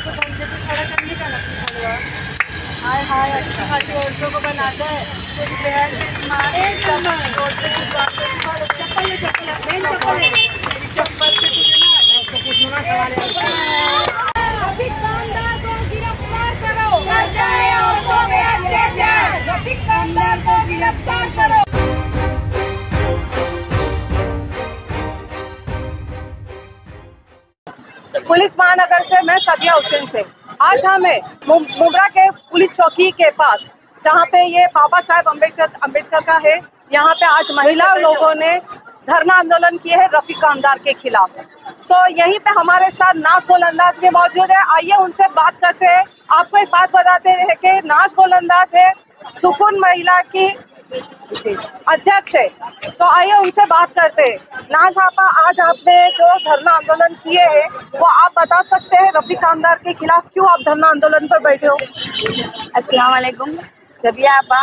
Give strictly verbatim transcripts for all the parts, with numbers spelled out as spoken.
को धमकी से खड़ा करने का नक्की हुआ। हाय हाय अच्छा खासी औरतों को बनाता है, कुछ बहन रोड पे चप्पल ले चप्पल चप्पल मेरी चप्पल से तुझे ना तो पूछो ना सवाल रफीक कामदार को गिरफ्तार करो, कर जाए औरतों पे अत्याचार, रफीक कामदार को गिरफ्तार करो। पुलिस महानगर से मैं सबिया हुसैन से आज हमें मुब्रा के पुलिस चौकी के पास जहाँ पे ये बाबा साहेब अम्बेडकर अम्बेडकर का है, यहाँ पे आज महिला लोगों ने धरना आंदोलन किए है रफीक कामदार के खिलाफ। तो यहीं पे हमारे साथ नाज गोलंदाज भी मौजूद है, आइए उनसे बात करते हैं। आपको एक बात बताते हैं कि नाज गोलंदाज है सुकून महिला की अध्यक्ष है, तो आइए उनसे बात करते हैं। नाज आपा, आज आपने जो धरना आंदोलन किए हैं वो आप बता सकते हैं रफीक कामदार के खिलाफ क्यों आप धरना आंदोलन पर बैठे हो? अस्सलाम वालेकुम सबिया आपा,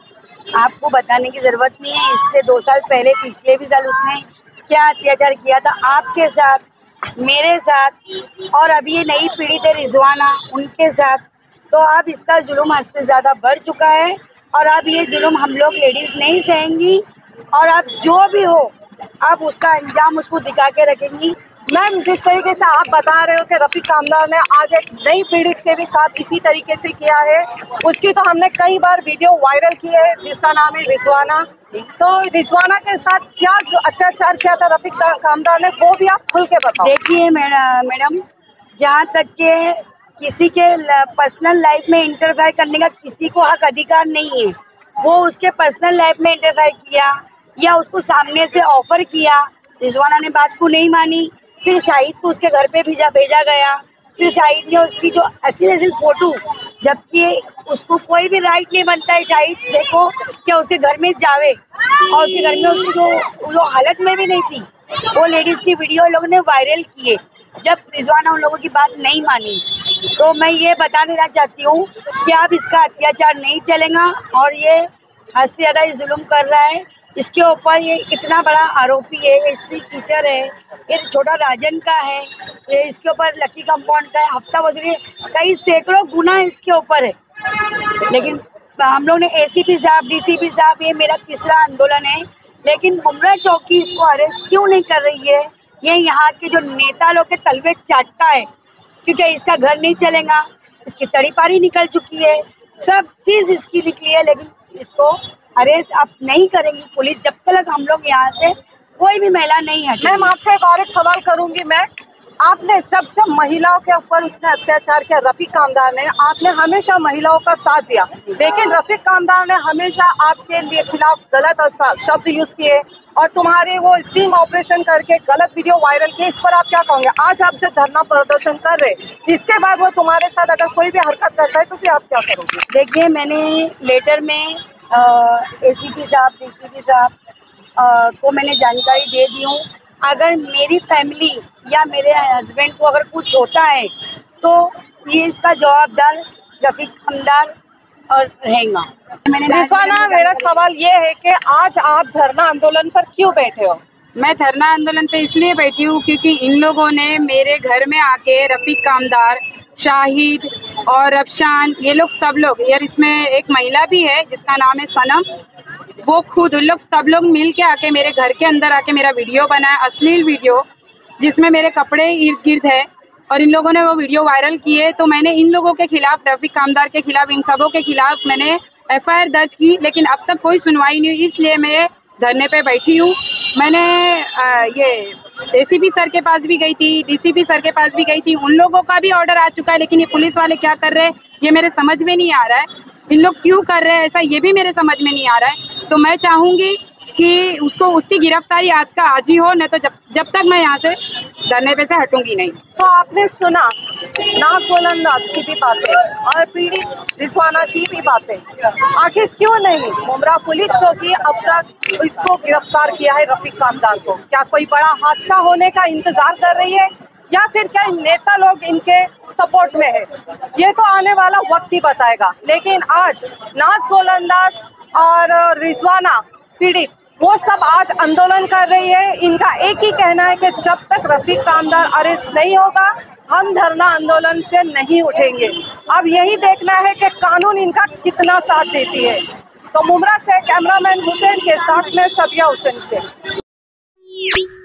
आपको बताने की जरूरत नहीं है। इससे दो साल पहले पिछले भी साल उसने क्या अत्याचार किया था आपके साथ, मेरे साथ, और अभी ये नई पीढ़ी थे रिजवाना उनके साथ। तो अब इसका जुल्म हद से ज़्यादा बढ़ चुका है और अब ये जुल्म हम लोग लेडीज़ नहीं सहेंगी और अब जो भी हो अब उसका अंजाम उसको दिखा के रखेंगी। मैम, जिस तरीके से आप बता रहे हो कि रफीक कामदार ने आज एक नई पीढ़ी के भी साथ इसी तरीके से किया है, उसकी तो हमने कई बार वीडियो वायरल की है जिसका नाम है रिजवाना। तो रिजवाना के साथ क्या जो अत्याचार किया था रफीक कामदार ने वो भी आप खुल के बताओ। देखिए मैडम, जहाँ तक के किसी के पर्सनल लाइफ में इंटरफेयर करने का किसी को हक अधिकार नहीं है। वो उसके पर्सनल लाइफ में इंटरफेयर किया या उसको सामने से ऑफर किया, रिजवाना ने बात को नहीं मानी, फिर शाहिद को उसके घर पे भेजा भेजा गया, फिर शाहिद ने उसकी जो असील असील फोटो, जबकि उसको कोई भी राइट नहीं बनता है शाहिद से को क्या उसके घर में जावे, और उसके घर में उसकी जो वो हालत में भी नहीं थी, वो लेडीज की वीडियो लोगों ने वायरल किए जब रिजवाना उन लोगों की बात नहीं मानी। तो मैं ये बता देना चाहती हूँ कि अब इसका अत्याचार नहीं चलेगा और ये हद से ज़्यादा जुल्म कर रहा है। इसके ऊपर ये इतना बड़ा आरोपी है, ये स्त्री टीचर है, ये छोटा राजन का है, ये इसके ऊपर लकी कंपाउंड का है, हफ्ता वसूली कई सैकड़ों गुना इसके ऊपर है। लेकिन हम लोग ने एसीपी साहब, डीसीपी साहब, ये मेरा तीसरा आंदोलन है, लेकिन मुब्रा चौकी इसको अरेस्ट क्यों नहीं कर रही है? ये यहाँ के जो नेता लोग के तलवे चाटता है, क्योंकि इसका घर नहीं चलेगा, इसकी तड़ी पारी निकल चुकी है, सब चीज़ इसकी निकली है, लेकिन इसको अरेस्ट आप नहीं करेंगी पुलिस जब तक हम लोग यहाँ से कोई भी महिला नहीं हटे। मैम, आपसे एक और एक सवाल करूंगी मैं, आपने जब जब महिलाओं के ऊपर उसने अत्याचार किया रफीक कामदार ने, आपने हमेशा महिलाओं का साथ दिया, लेकिन रफीक कामदार ने हमेशा आपके लिए खिलाफ गलत शब्द यूज किए और तुम्हारे वो स्टीम ऑपरेशन करके गलत वीडियो वायरल किए। इस पर आप क्या कहोगे? आज आप जो धरना प्रदर्शन कर रहे, जिसके बाद वो तुम्हारे साथ अगर कोई भी हरकत करता है तो फिर आप क्या करोगे? देखिए, मैंने लेटर में एसीपी साहब, डीसीपी साहब को मैंने जानकारी दे दी हूँ। अगर मेरी फैमिली या मेरे हस्बैंड को अगर कुछ होता है तो ये इसका जवाबदार रफीक कामदार और रहेगा। रिजवाना, मेरा सवाल ये है कि आज आप धरना आंदोलन पर क्यों बैठे हो? मैं धरना आंदोलन पे इसलिए बैठी हूँ क्योंकि इन लोगों ने मेरे घर में आके रफीक कामदार, शाहिद और अफशान, ये लोग सब लोग, यार इसमें एक महिला भी है जिसका नाम है सनम, वो खुद उन लोग सब लोग मिल के आके मेरे घर के अंदर आके मेरा वीडियो बनाया, अश्लील वीडियो जिसमें मेरे कपड़े इर्द गिर्द है, और इन लोगों ने वो वीडियो वायरल किए। तो मैंने इन लोगों के खिलाफ, रफीक कामदार के खिलाफ, इन सबों के खिलाफ मैंने एफ आई आर दर्ज की, लेकिन अब तक कोई सुनवाई नहीं हुई, इसलिए मैं धरने पे बैठी हूँ। मैंने आ, ये एसीपी सर के पास भी गई थी, डीसीपी सर के पास भी गई थी, उन लोगों का भी ऑर्डर आ चुका है, लेकिन ये पुलिस वाले क्या कर रहे हैं ये मेरे समझ में नहीं आ रहा है। इन लोग क्यों कर रहे हैं ऐसा ये भी मेरे समझ में नहीं आ रहा है। तो मैं चाहूँगी कि उसको उसकी गिरफ्तारी आज का आज ही हो, नहीं तो जब जब तक मैं यहाँ से धरने पे से हटूंगी नहीं। तो आपने सुना नाज गोलंदाज की भी बातें और पीड़ित रिजवाना की भी बातें, आखिर क्यों नहीं मुब्रा पुलिस चौकी अब तक इसको गिरफ्तार किया है रफीक कामदार को? क्या कोई बड़ा हादसा होने का इंतजार कर रही है या फिर क्या नेता लोग इनके सपोर्ट में है? ये तो आने वाला वक्त ही बताएगा। लेकिन आज नाज गोलंदाज और रिजवाना पीड़ित वो सब आज आंदोलन कर रही है। इनका एक ही कहना है कि जब तक रफीक कामदार अरेस्ट नहीं होगा हम धरना आंदोलन से नहीं उठेंगे। अब यही देखना है कि कानून इनका कितना साथ देती है। तो मुमरा से कैमरामैन हुसैन के साथ में सबिया हुसैन से।